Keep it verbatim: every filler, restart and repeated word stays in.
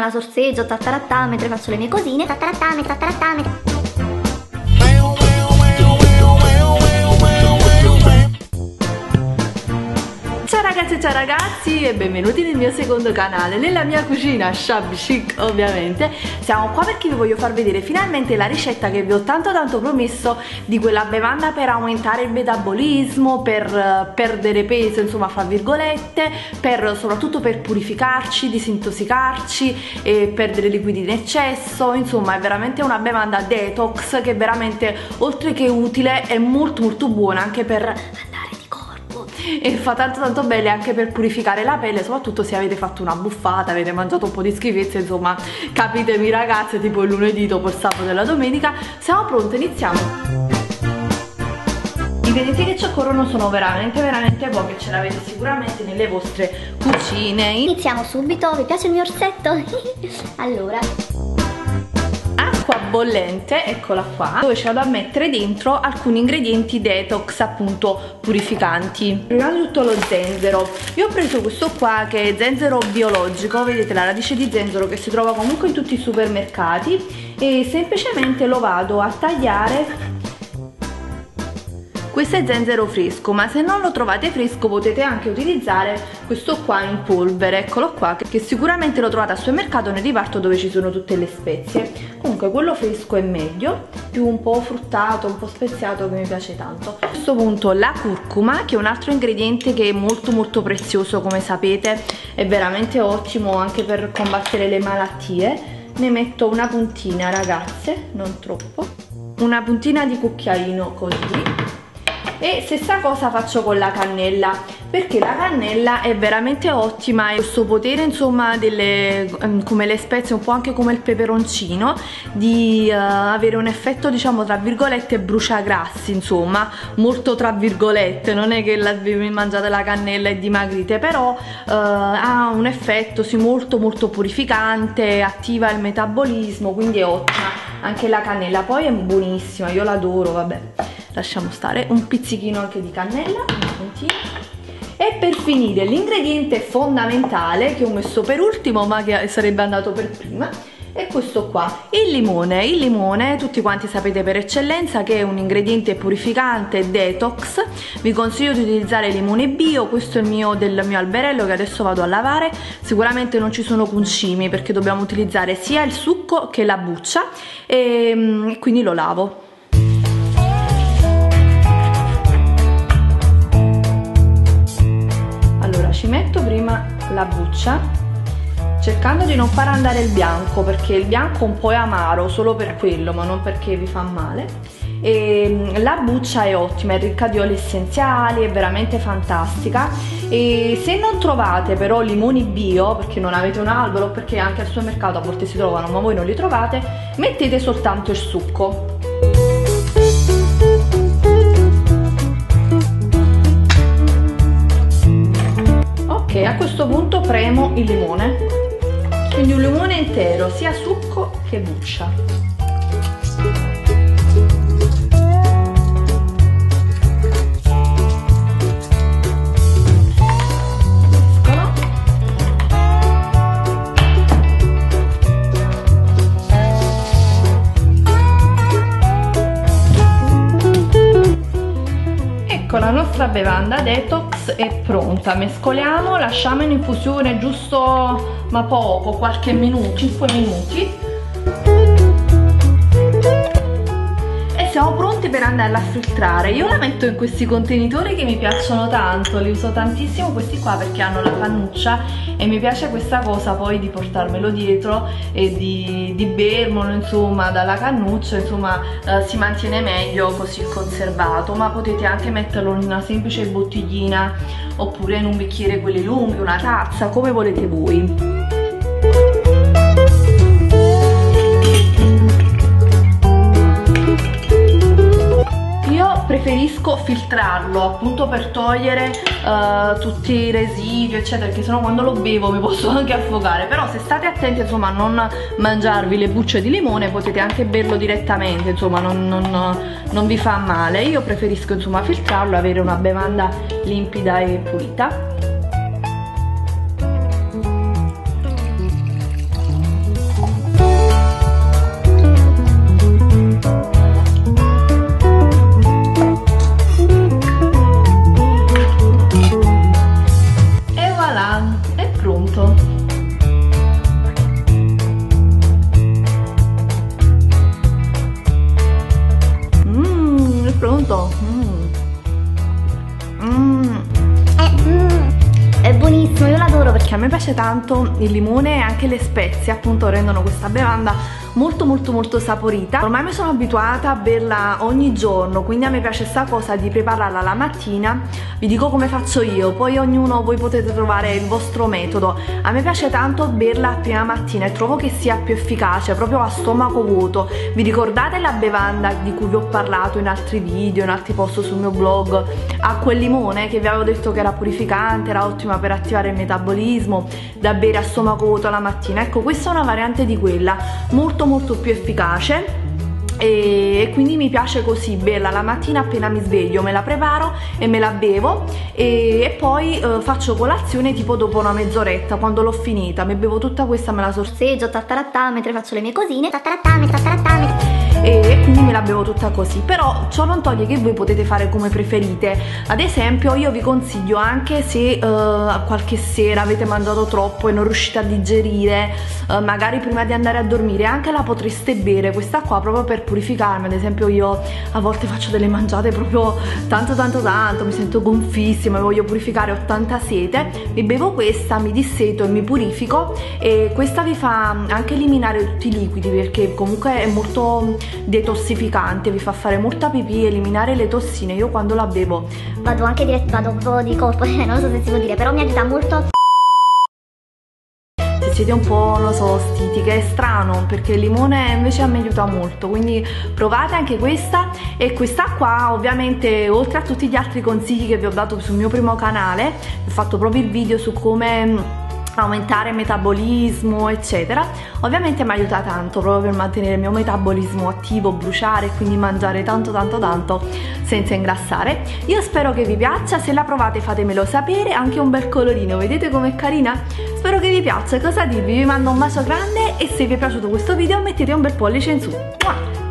La sorseggio, tattarattà, mentre faccio le mie cosine. Tattarattà, tattarattà, tattarattà. Ciao ragazzi e ciao ragazzi e benvenuti nel mio secondo canale, nella mia cucina shabby chic ovviamente. Siamo qua perché vi voglio far vedere finalmente la ricetta che vi ho tanto tanto promesso, di quella bevanda per aumentare il metabolismo, per uh, perdere peso, insomma fra virgolette, per, soprattutto per purificarci, disintossicarci e perdere liquidi in eccesso. Insomma è veramente una bevanda detox che veramente, oltre che utile, è molto molto buona anche per e fa tanto tanto bene anche per purificare la pelle, soprattutto se avete fatto una buffata, avete mangiato un po' di schifezze, insomma capitemi ragazze, tipo il lunedì dopo il sabato e la domenica. Siamo pronte, iniziamo. Gli ingredienti che ci occorrono sono veramente veramente pochi, ce l'avete sicuramente nelle vostre cucine. Iniziamo subito, vi piace il mio orsetto? Allora, acqua bollente, eccola qua, dove ci vado a mettere dentro alcuni ingredienti detox, appunto purificanti. Prima di tutto lo zenzero. Io ho preso questo qua che è zenzero biologico, vedete la radice di zenzero che si trova comunque in tutti i supermercati, e semplicemente lo vado a tagliare. Questo è zenzero fresco, ma se non lo trovate fresco potete anche utilizzare questo qua in polvere, eccolo qua, che sicuramente lo trovate al supermercato nel riparto dove ci sono tutte le spezie. Comunque quello fresco è meglio, più un po' fruttato, un po' speziato, che mi piace tanto. A questo punto la curcuma, che è un altro ingrediente che è molto molto prezioso, come sapete, è veramente ottimo anche per combattere le malattie. Ne metto una puntina ragazze, non troppo, una puntina di cucchiaino così. E stessa cosa faccio con la cannella, perché la cannella è veramente ottima e questo potere, insomma, delle, come le spezie, un po' anche come il peperoncino, di uh, avere un effetto, diciamo, tra virgolette bruciagrassi, insomma, molto tra virgolette, non è che la, vi mangiate la cannella e dimagrite, però uh, ha un effetto sì molto molto purificante, attiva il metabolismo, quindi è ottima anche la cannella. Poi è buonissima, io l'adoro, vabbè. Lasciamo stare, un pizzichino anche di cannella, un puntino. E per finire l'ingrediente fondamentale che ho messo per ultimo, ma che sarebbe andato per prima, è questo qua, il limone. Il limone tutti quanti sapete per eccellenza che è un ingrediente purificante detox. Vi consiglio di utilizzare limone bio, questo è il mio, del mio alberello, che adesso vado a lavare. Sicuramente non ci sono concimi perché dobbiamo utilizzare sia il succo che la buccia, e, e quindi lo lavo. Ci metto prima la buccia, cercando di non far andare il bianco, perché il bianco un po' è amaro solo per quello, ma non perché vi fa male. E la buccia è ottima, è ricca di oli essenziali, è veramente fantastica. E se non trovate però limoni bio, perché non avete un albero, perché anche al supermercato a volte si trovano ma voi non li trovate, mettete soltanto il succo. Ok, a questo punto premo il limone, quindi un limone intero, sia succo che buccia. La nostra bevanda detox è pronta, mescoliamo, lasciamo in infusione giusto ma poco, qualche minuto, cinque minuti, e siamo pronti per andarla a filtrare. Io la metto in questi contenitori che mi piacciono tanto, li uso tantissimo questi qua perché hanno la cannuccia e mi piace questa cosa poi di portarmelo dietro e di, di bermelo, insomma, dalla cannuccia, insomma, eh, si mantiene meglio così conservato. Ma potete anche metterlo in una semplice bottiglina oppure in un bicchiere quelli lunghi, una tazza, come volete voi. Preferisco filtrarlo appunto per togliere uh, tutti i residui eccetera, perché sennò quando lo bevo mi posso anche affogare. Però se state attenti, insomma, a non mangiarvi le bucce di limone, potete anche berlo direttamente, insomma non, non, non vi fa male. Io preferisco, insomma, filtrarlo e avere una bevanda limpida e pulita. piace tanto il limone e anche le spezie, appunto rendono questa bevanda molto molto molto saporita. Ormai mi sono abituata a berla ogni giorno, quindi a me piace sta cosa di prepararla la mattina. Vi dico come faccio io, poi ognuno voi potete trovare il vostro metodo. A me piace tanto berla a prima mattina e trovo che sia più efficace, proprio a stomaco vuoto. Vi ricordate la bevanda di cui vi ho parlato in altri video, in altri post sul mio blog, acqua e limone, che vi avevo detto che era purificante, era ottima per attivare il metabolismo, da bere a stomaco vuoto la mattina? Ecco, questa è una variante di quella, molto molto più efficace, e quindi mi piace così berla la mattina appena mi sveglio, me la preparo e me la bevo, e, e poi eh, faccio colazione tipo dopo una mezz'oretta, quando l'ho finita mi bevo tutta questa, me la sorseggio tattarattà mentre faccio le mie cosine, tattarattà, tattarattà, e quindi me la bevo tutta così. Però ciò non toglie che voi potete fare come preferite. Ad esempio io vi consiglio, anche se uh, qualche sera avete mangiato troppo e non riuscite a digerire, uh, magari prima di andare a dormire, anche la potreste bere questa qua proprio per purificarmi. Ad esempio io a volte faccio delle mangiate proprio tanto tanto tanto, mi sento gonfissima, mi voglio purificare, ho tanta sete, mi bevo questa, mi disseto e mi purifico, e questa vi fa anche eliminare tutti i liquidi, perché comunque è molto detossificante, vi fa fare molta pipì, eliminare le tossine. Io quando la bevo vado anche diretto, vado un po' di colpo, eh, non so se si può dire, però mi aiuta molto. Se siete un po', non so, stitiche, è strano, perché il limone invece a me aiuta molto, quindi provate anche questa. E questa qua ovviamente, oltre a tutti gli altri consigli che vi ho dato sul mio primo canale, ho fatto proprio il video su come aumentare il metabolismo eccetera, ovviamente mi aiuta tanto proprio per mantenere il mio metabolismo attivo, bruciare, quindi mangiare tanto tanto tanto senza ingrassare. Io spero che vi piaccia, se la provate fatemelo sapere, anche un bel colorino, vedete com'è carina? Spero che vi piaccia, cosa dirvi? Vi mando un bacio grande e se vi è piaciuto questo video mettete un bel pollice in su.